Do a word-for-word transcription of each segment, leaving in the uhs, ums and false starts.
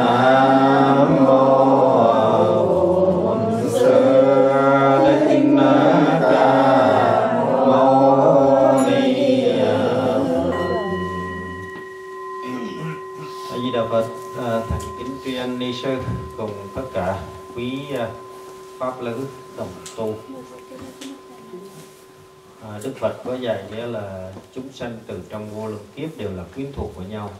Nam mô Bổn Sư Thích Ca Mâu Ni Phật. A Di Đà Phật. À, thành kính tri ân ni sư cùng tất cả quý uh, pháp lữ đồng tu. À, Đức Phật có dạy nghĩa là chúng sanh từ trong vô lượng kiếp đều là quyến thuộc của nhau,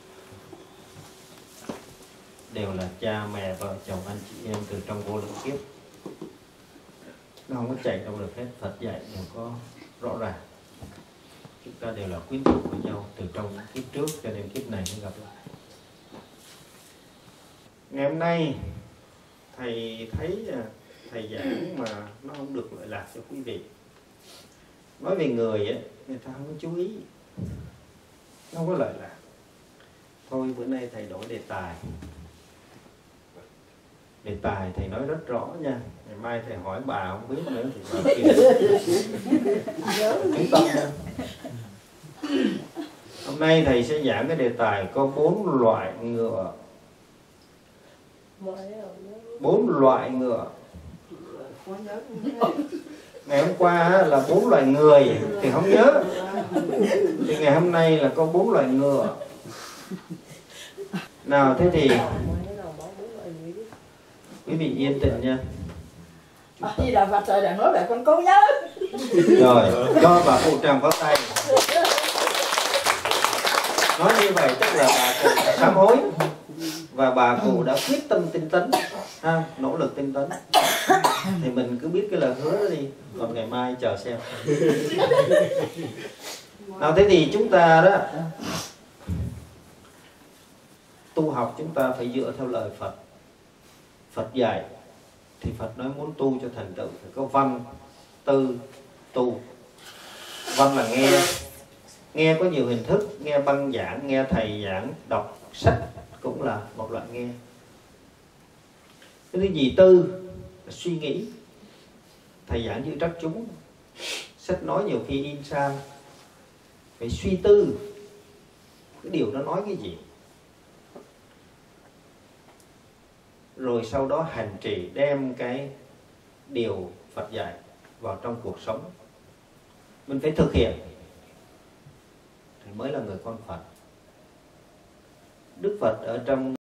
đều là cha mẹ vợ chồng anh chị em từ trong vô lượng kiếp. Nó không có chạy đâu được hết. Phật dạy đều có rõ ràng. Chúng ta đều là quyến thuộc của nhau từ trong kiếp trước cho đến kiếp này mới gặp lại. Ngày hôm nay thầy thấy thầy giảng mà nó không được lợi lạc cho quý vị. Nói về người ấy, người ta không có chú ý, nó không có lợi lạc. Thôi bữa nay thầy đổi đề tài. Đề tài thầy nói rất rõ nha. Ngày mai thầy hỏi bà không biết nữa thì bà kia chú tâm nha. Hôm nay thầy sẽ giảng cái đề tài có bốn loại ngựa. Bốn loại ngựa. Ngày hôm qua là bốn loại người thì không nhớ, thì ngày hôm nay là có bốn loại ngựa. Nào thế thì quý vị yên tĩnh nha. Đi là Phật trời đang nói lại con cố nhớ. Rồi cho bà cụ tràng pháo tay. Nói như vậy tức là bà cụ đã sám hối và bà cụ đã quyết tâm tinh tấn, ha, nỗ lực tinh tấn. Thì mình cứ biết cái lời hứa đó đi, còn ngày mai chờ xem. Nào thế thì chúng ta đó tu học chúng ta phải dựa theo lời Phật. Phật dạy thì Phật nói muốn tu cho thành tựu phải có văn, tư, tu. Văn là nghe, nghe có nhiều hình thức, nghe băng giảng, nghe thầy giảng, đọc sách cũng là một loại nghe. Cái thứ gì tư là suy nghĩ. Thầy giảng như trắc chúng, sách nói nhiều khi in sang, phải suy tư cái điều nó nói cái gì, rồi sau đó hành trì đem cái điều Phật dạy vào trong cuộc sống. Mình phải thực hiện thì mới là người con Phật. Đức Phật ở trong